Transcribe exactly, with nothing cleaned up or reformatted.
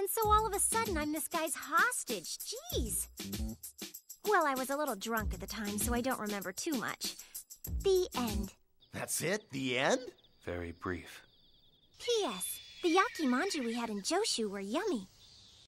And so all of a sudden, I'm this guy's hostage. Jeez. Well, I was a little drunk at the time, so I don't remember too much. The end. That's it? The end? Very brief. P S. The yakimanji we had in Joshu were yummy.